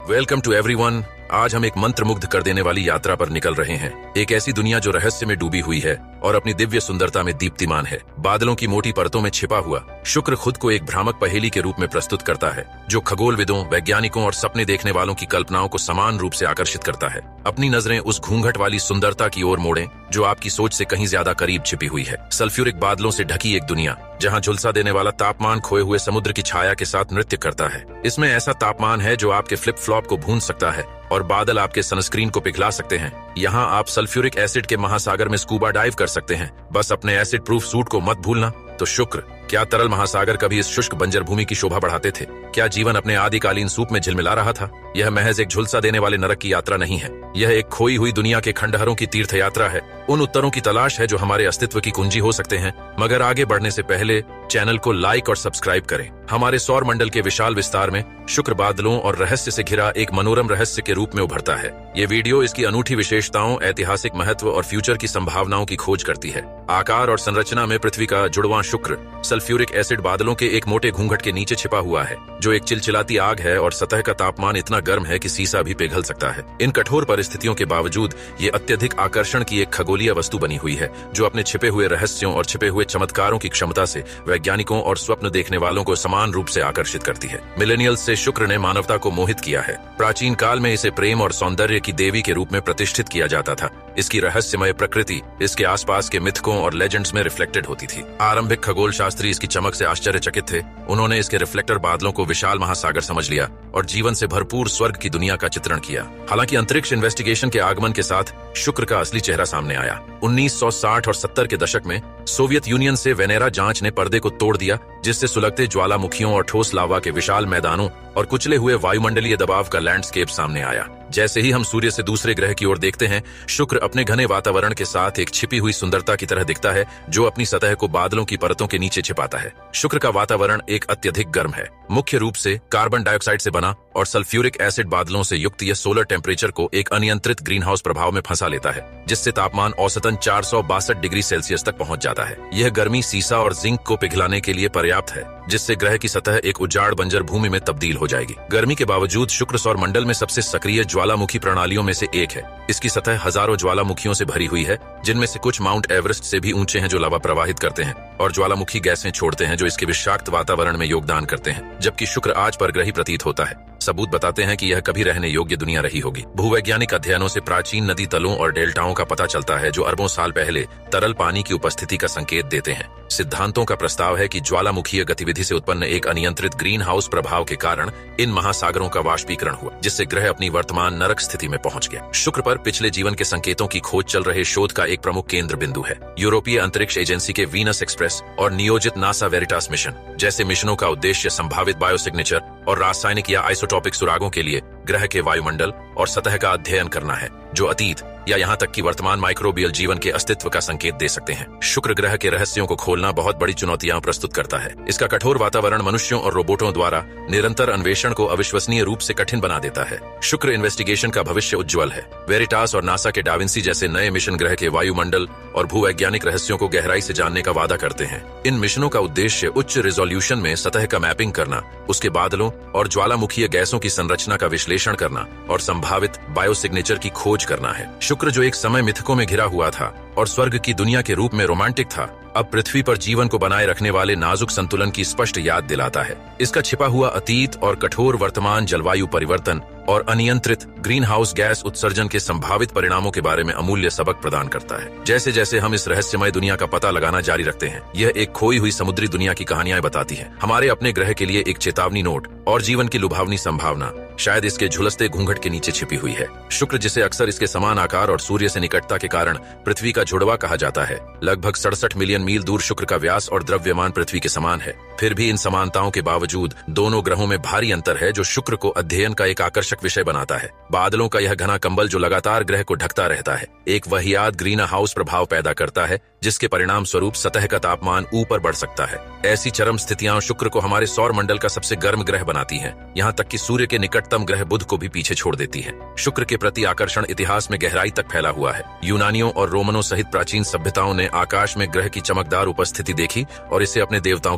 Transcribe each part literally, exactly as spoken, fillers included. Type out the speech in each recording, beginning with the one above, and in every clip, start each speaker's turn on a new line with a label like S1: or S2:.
S1: Welcome to everyone. आज हम एक मंत्रमुग्ध कर देने वाली यात्रा पर निकल रहे हैं। एक ऐसी दुनिया जो रहस्य में डूबी हुई है और अपनी दिव्य सुंदरता में दीप्तिमान है। बादलों की मोटी परतों में छिपा हुआ शुक्र खुद को एक भ्रामक पहेली के रूप में प्रस्तुत करता है, जो खगोलविदों, वैज्ञानिकों और सपने देखने वालों की कल्पनाओं को समान रूप से आकर्षित करता है। अपनी नजरें उस घूंघट वाली सुंदरता की ओर मोड़ें जो आपकी सोच से कहीं ज्यादा करीब छिपी हुई है। सल्फ्यूरिक बादलों से ढकी एक दुनिया जहां झुलसा देने वाला तापमान खोए हुए समुद्र की छाया के साथ नृत्य करता है। इसमें ऐसा तापमान है जो आपके फ्लिप फ्लॉप को भून सकता है और बादल आपके सनस्क्रीन को पिघला सकते हैं। यहाँ आप सल्फ्यूरिक एसिड के महासागर में स्कूबा डाइव कर सकते हैं। बस अपने एसिड प्रूफ सूट को मत भूलना। तो शुक्र, क्या तरल महासागर कभी इस शुष्क बंजर भूमि की शोभा बढ़ाते थे? क्या जीवन अपने आदिकालीन सूप में झिलमिला रहा था? यह महज एक झुलसा देने वाले नरक की यात्रा नहीं है। यह एक खोई हुई दुनिया के खंडहरों की तीर्थ यात्रा है। उन उत्तरों की तलाश है जो हमारे अस्तित्व की कुंजी हो सकते हैं। मगर आगे बढ़ने से पहले चैनल को लाइक और सब्सक्राइब करें। हमारे सौर मंडल के विशाल विस्तार में शुक्र बादलों और रहस्य से घिरा एक मनोरम रहस्य के रूप में उभरता है। ये वीडियो इसकी अनूठी विशेषताओं, ऐतिहासिक महत्व और फ्यूचर की संभावनाओं की खोज करती है। आकार और संरचना में पृथ्वी का जुड़वां शुक्र सल्फ्यूरिक एसिड बादलों के एक मोटे घूंघट के नीचे छिपा हुआ है, जो एक चिलचिलाती आग है और सतह का तापमान इतना गर्म है कि सीसा भी पिघल सकता है। इन कठोर परिस्थितियों के बावजूद ये अत्यधिक आकर्षण की एक खगोलीय वस्तु बनी हुई है, जो अपने छिपे हुए रहस्यों और छिपे हुए चमत्कारों की क्षमता से वैज्ञानिकों और स्वप्न देखने वालों को समान रूप से आकर्षित करती है। मिलेनियल्स से शुक्र ने मानवता को मोहित किया है। प्राचीन काल में इसे प्रेम और सौंदर्य की देवी के रूप में प्रतिष्ठित किया जाता था। इसकी रहस्यमय प्रकृति इसके आसपास के मिथकों और लेजेंड्स में रिफ्लेक्टेड होती थी। आरंभिक खगोल शास्त्री इसकी चमक से आश्चर्यचकित थे। उन्होंने इसके रिफ्लेक्टर बादलों को विशाल महासागर समझ लिया और जीवन से भरपूर स्वर्ग की दुनिया का चित्रण किया। हालांकि अंतरिक्ष इन्वेस्टिगेशन के आगमन के साथ शुक्र का असली चेहरा सामने आया। उन्नीस सौ साठ और सत्तर के दशक में सोवियत यूनियन से वेनेरा जांच ने पर्दे को तोड़ दिया, जिससे सुलगते ज्वालामुखियों और ठोस लावा के विशाल मैदानों और कुचले हुए वायुमंडलीय दबाव का लैंडस्केप सामने आया। जैसे ही हम सूर्य से दूसरे ग्रह की ओर देखते हैं, शुक्र अपने घने वातावरण के साथ एक छिपी हुई सुंदरता की तरह दिखता है, जो अपनी सतह को बादलों की परतों के नीचे छिपाता है। शुक्र का वातावरण एक अत्यधिक गर्म है, मुख्य रूप से कार्बन डाइऑक्साइड से बना और सल्फ्यूरिक एसिड बादलों से युक्त। यह सोलर टेम्परेचर को एक अनियंत्रित ग्रीन हाउस प्रभाव में फंसा लेता है, जिससे तापमान औसतन चार सौ बासठ डिग्री सेल्सियस तक पहुंच जाता है। यह गर्मी सीसा और जिंक को पिघलाने के लिए पर्याप्त है, जिससे ग्रह की सतह एक उजाड़ बंजर भूमि में तब्दील हो जाएगी। गर्मी के बावजूद शुक्र सौर मंडल में सबसे सक्रिय ज्वालामुखी प्रणालियों में से एक है। इसकी सतह हजारों ज्वालामुखियों से भरी हुई है, जिनमें से कुछ माउंट एवरेस्ट से भी ऊंचे हैं, जो लावा प्रवाहित करते हैं और ज्वालामुखी गैसें छोड़ते हैं, जो इसके विषाक्त वातावरण में योगदान करते हैं। जबकि शुक्र आज परग्रही प्रतीत होता है, सबूत बताते हैं कि यह कभी रहने योग्य दुनिया रही होगी। भूवैज्ञानिक अध्ययनों से प्राचीन नदी तलों और डेल्टाओं का पता चलता है, जो अरबों साल पहले तरल पानी की उपस्थिति का संकेत देते हैं। सिद्धांतों का प्रस्ताव है कि ज्वालामुखीय गतिविधि से उत्पन्न एक अनियंत्रित ग्रीन हाउस प्रभाव के कारण इन महासागरों का वाष्पीकरण हुआ, जिससे ग्रह अपनी वर्तमान नरक स्थिति में पहुंच गया। शुक्र पर पिछले जीवन के संकेतों की खोज चल रहे शोध का एक प्रमुख केंद्र बिंदु है। यूरोपीय अंतरिक्ष एजेंसी के वीनस एक्सप्रेस और नियोजित नासा वेरिटास मिशन जैसे मिशनों का उद्देश्य संभावित बायोसिग्नेचर और रासायनिक या आइसोटॉपिक सुरागों के लिए ग्रह के वायुमंडल और सतह का अध्ययन करना है, जो अतीत या यहाँ तक कि वर्तमान माइक्रोबियल जीवन के अस्तित्व का संकेत दे सकते हैं। शुक्र ग्रह के रहस्यों को खोलना बहुत बड़ी चुनौतियां प्रस्तुत करता है। इसका कठोर वातावरण मनुष्यों और रोबोटों द्वारा निरंतर अन्वेषण को अविश्वसनीय रूप से कठिन बना देता है। शुक्र इन्वेस्टिगेशन का भविष्य उज्ज्वल है। वेरिटास और नासा के डाविंसी जैसे नए मिशन ग्रह के वायुमंडल और भूवैज्ञानिक रहस्यों को गहराई से जानने का वादा करते हैं। इन मिशनों का उद्देश्य उच्च रिजोल्यूशन में सतह का मैपिंग करना, उसके बादलों और ज्वालामुखीय गैसों की संरचना का विश्लेषण करना और संभावित बायोसिग्नेचर की खोज करना है। शुक्र जो एक समय मिथकों में घिरा हुआ था और स्वर्ग की दुनिया के रूप में रोमांटिक था, अब पृथ्वी पर जीवन को बनाए रखने वाले नाजुक संतुलन की स्पष्ट याद दिलाता है। इसका छिपा हुआ अतीत और कठोर वर्तमान जलवायु परिवर्तन और अनियंत्रित ग्रीन हाउस गैस उत्सर्जन के संभावित परिणामों के बारे में अमूल्य सबक प्रदान करता है। जैसे जैसे हम इस रहस्यमय दुनिया का पता लगाना जारी रखते हैं, यह एक खोई हुई समुद्री दुनिया की कहानियां बताती है, हमारे अपने ग्रह के लिए एक चेतावनी नोट और जीवन की लुभावनी संभावना शायद इसके झुलसते घूंघट के नीचे छिपी हुई है। शुक्र, जिसे अक्सर इसके समान आकार और सूर्य से निकटता के कारण पृथ्वी का जुड़वा कहा जाता है, लगभग सड़सठ मिलियन मील दूर शुक्र का व्यास और द्रव्यमान पृथ्वी के समान है। फिर भी इन समानताओं के बावजूद दोनों ग्रहों में भारी अंतर है, जो शुक्र को अध्ययन का एक आकर्षक विषय बनाता है। बादलों का यह घना कंबल जो लगातार ग्रह को ढकता रहता है, एक वहियात ग्रीन हाउस प्रभाव पैदा करता है, जिसके परिणाम स्वरूप सतह का तापमान ऊपर बढ़ सकता है। ऐसी चरम स्थितियां शुक्र को हमारे सौर मंडल का सबसे गर्म ग्रह बनाती हैं, यहाँ तक कि सूर्य के निकटतम ग्रह बुध को भी पीछे छोड़ देती हैं। शुक्र के प्रति आकर्षण इतिहास में गहराई तक फैला हुआ है। यूनानियों और रोमनों सहित प्राचीन सभ्यताओं ने आकाश में ग्रह की चमकदार उपस्थिति देखी और इसे अपने देवताओं के साथ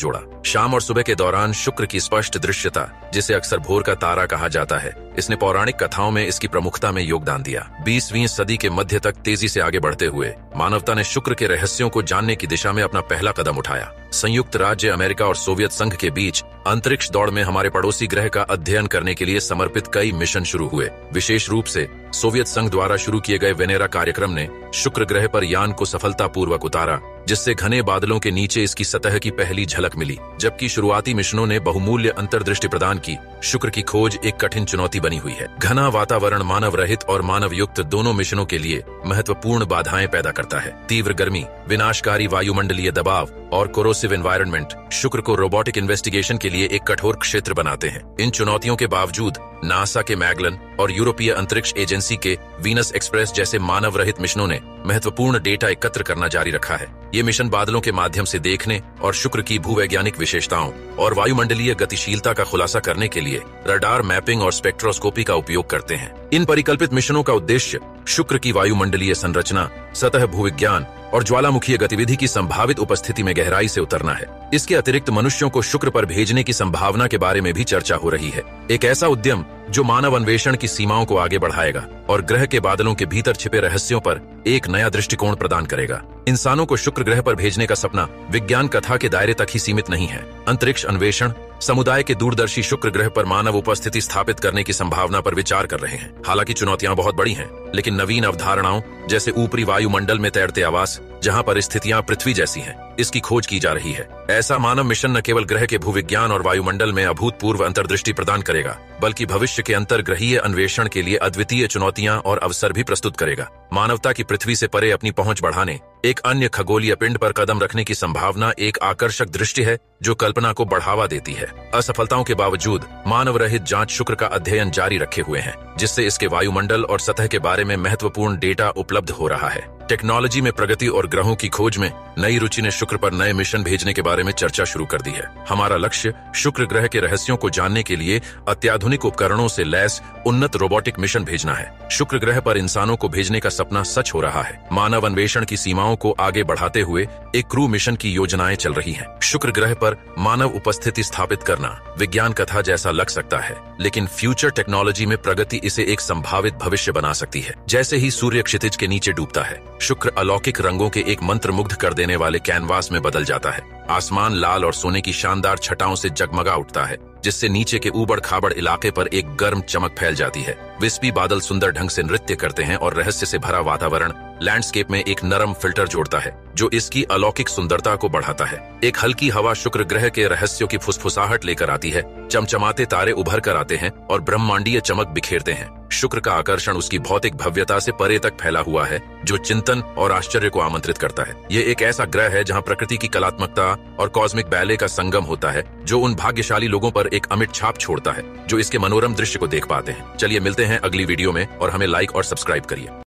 S1: जोड़ा। शाम और सुबह के दौरान शुक्र की स्पष्ट दृश्यता, जिसे अक्सर भोर का तारा कहा जाता है, इसने पौराणिक कथाओं में इसकी प्रमुखता में योगदान दिया। बीसवीं सदी के मध्य तक तेजी से आगे बढ़ते हुए मानवता ने शुक्र के रहस्यों को जानने की दिशा में अपना पहला कदम उठाया। संयुक्त राज्य अमेरिका और सोवियत संघ के बीच अंतरिक्ष दौड़ में हमारे पड़ोसी ग्रह का अध्ययन करने के लिए समर्पित कई मिशन शुरू हुए। विशेष रूप से सोवियत संघ द्वारा शुरू किए गए वेनेरा कार्यक्रम ने शुक्र ग्रह पर यान को सफलतापूर्वक उतारा, जिससे घने बादलों के नीचे इसकी सतह की पहली झलक मिली। जबकि शुरुआती मिशनों ने बहुमूल्य अंतर्दृष्टि प्रदान की, शुक्र की खोज एक कठिन चुनौती बनी हुई है। घना वातावरण मानव रहित और मानव युक्त दोनों मिशनों के लिए महत्वपूर्ण बाधाएं पैदा करता है। तीव्र गर्मी, विनाशकारी वायुमंडलीय दबाव और कोरोसिव एनवायरनमेंट शुक्र को रोबोटिक इन्वेस्टिगेशन के लिए एक कठोर क्षेत्र बनाते हैं। इन चुनौतियों के बावजूद नासा के मैगलन और यूरोपीय अंतरिक्ष एजेंसी के वीनस एक्सप्रेस जैसे मानव रहित मिशनों ने महत्वपूर्ण डेटा एकत्र करना जारी रखा है। ये मिशन बादलों के माध्यम से देखने और शुक्र की भूवैज्ञानिक विशेषताओं और वायुमंडलीय गतिशीलता का खुलासा करने के लिए रडार मैपिंग और स्पेक्ट्रोस्कोपी का उपयोग करते हैं। इन परिकल्पित मिशनों का उद्देश्य शुक्र की वायुमंडलीय संरचना, सतह भूविज्ञान और ज्वालामुखीय गतिविधि की संभावित उपस्थिति में गहराई से उतरना है। इसके अतिरिक्त मनुष्यों को शुक्र पर भेजने की संभावना के बारे में भी चर्चा हो रही है। एक ऐसा उद्यम जो मानव अन्वेषण की सीमाओं को आगे बढ़ाएगा और ग्रह के बादलों के भीतर छिपे रहस्यों पर एक नया दृष्टिकोण प्रदान करेगा। इंसानों को शुक्र ग्रह पर भेजने का सपना विज्ञान कथा के दायरे तक ही सीमित नहीं है। अंतरिक्ष अन्वेषण समुदाय के दूरदर्शी शुक्र ग्रह पर मानव उपस्थिति स्थापित करने की संभावना पर विचार कर रहे हैं। हालांकि चुनौतियां बहुत बड़ी हैं, लेकिन नवीन अवधारणाओं जैसे ऊपरी वायुमंडल में तैरते आवास, जहां परिस्थितियां पृथ्वी जैसी हैं, इसकी खोज की जा रही है। ऐसा मानव मिशन न केवल ग्रह के भूविज्ञान और वायुमंडल में अभूतपूर्व अंतर्दृष्टि प्रदान करेगा, बल्कि भविष्य के अंतर्ग्रहीय अन्वेषण के लिए अद्वितीय चुनौतियां और अवसर भी प्रस्तुत करेगा। मानवता की पृथ्वी से परे अपनी पहुंच बढ़ाने, एक अन्य खगोलीय पिंड पर कदम रखने की संभावना एक आकर्षक दृष्टि है जो कल्पना को बढ़ावा देती है। असफलताओं के बावजूद मानव रहित जांच शुक्र का अध्ययन जारी रखे हुए हैं, जिससे इसके वायुमंडल और सतह के बारे में महत्वपूर्ण डेटा उपलब्ध हो रहा है। टेक्नोलॉजी में प्रगति और ग्रहों की खोज में नई रुचि ने शुक्र पर नए मिशन भेजने के बारे में चर्चा शुरू कर दी है। हमारा लक्ष्य शुक्र ग्रह के रहस्यों को जानने के लिए अत्याधुनिक उपकरणों से लैस उन्नत रोबोटिक मिशन भेजना है। शुक्र ग्रह पर इंसानों को भेजने का सपना सच हो रहा है। मानव अन्वेषण की सीमाओं को आगे बढ़ाते हुए एक क्रू मिशन की योजनाएं चल रही हैं। शुक्र ग्रह पर मानव उपस्थिति स्थापित करना विज्ञान कथा जैसा लग सकता है, लेकिन फ्यूचर टेक्नोलॉजी में प्रगति इसे एक संभावित भविष्य बना सकती है। जैसे ही सूर्य क्षितिज के नीचे डूबता है, शुक्र अलौकिक रंगों के एक मंत्रमुग्ध कर देने वाले कैनवास में बदल जाता है। आसमान लाल और सोने की शानदार छटाओं से जगमगा उठता है, जिससे नीचे के ऊबड़ खाबड़ इलाके पर एक गर्म चमक फैल जाती है। विस्पी बादल सुंदर ढंग से नृत्य करते हैं और रहस्य से भरा वातावरण लैंडस्केप में एक नरम फिल्टर जोड़ता है, जो इसकी अलौकिक सुंदरता को बढ़ाता है। एक हल्की हवा शुक्र ग्रह के रहस्यों की फुसफुसाहट लेकर आती है, चमचमाते तारे उभर कर आते हैं और ब्रह्मांडीय चमक बिखेरते हैं। शुक्र का आकर्षण उसकी भौतिक भव्यता से परे तक फैला हुआ है, जो चिंतन और आश्चर्य को आमंत्रित करता है। ये एक ऐसा ग्रह है जहां प्रकृति की कलात्मकता और कॉस्मिक बैले का संगम होता है, जो उन भाग्यशाली लोगों पर एक अमिट छाप छोड़ता है जो इसके मनोरम दृश्य को देख पाते हैं। चलिए मिलते हैं अगली वीडियो में और हमें लाइक और सब्सक्राइब करिए।